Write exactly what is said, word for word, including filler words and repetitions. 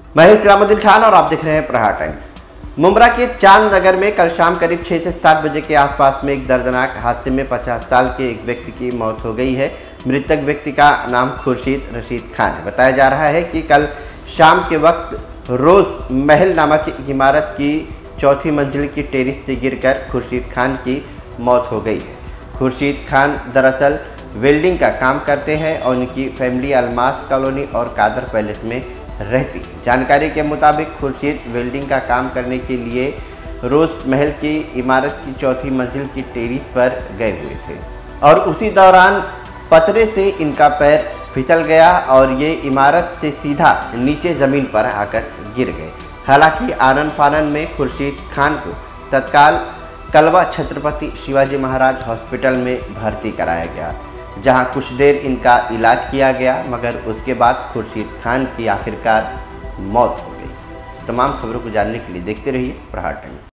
मैं हूं इस्लामुद्दीन खान और आप देख रहे हैं प्रहार टाइम्स। मुंब्रा के चांद नगर में कल शाम करीब छह से सात बजे के आसपास में एक दर्दनाक हादसे में पचास साल के एक व्यक्ति की मौत हो गई है। मृतक व्यक्ति का नाम खुर्शीद रशीद खान है। बताया जा रहा है कि कल शाम के वक्त रोज महल नामक इमारत की चौथी मंजिल की टेरिस से गिरकर खुर्शीद खान की मौत हो गई है। खुर्शीद खान दरअसल वेल्डिंग का काम करते हैं और उनकी फैमिली अलमास कॉलोनी और कादर पैलेस में रहती है। जानकारी के मुताबिक खुर्शीद वेल्डिंग का काम करने के लिए रोज महल की इमारत की चौथी मंजिल की टेरिस पर गए हुए थे और उसी दौरान पतरे से इनका पैर फिसल गया और ये इमारत से सीधा नीचे ज़मीन पर आकर गिर गए। हालांकि आनन फानन में खुर्शीद खान को तत्काल कलवा छत्रपति शिवाजी महाराज हॉस्पिटल में भर्ती कराया गया, जहां कुछ देर इनका इलाज किया गया, मगर उसके बाद खुर्शीद खान की आखिरकार मौत हो गई। तमाम खबरों को जानने के लिए देखते रहिए प्रहार टाइम्स।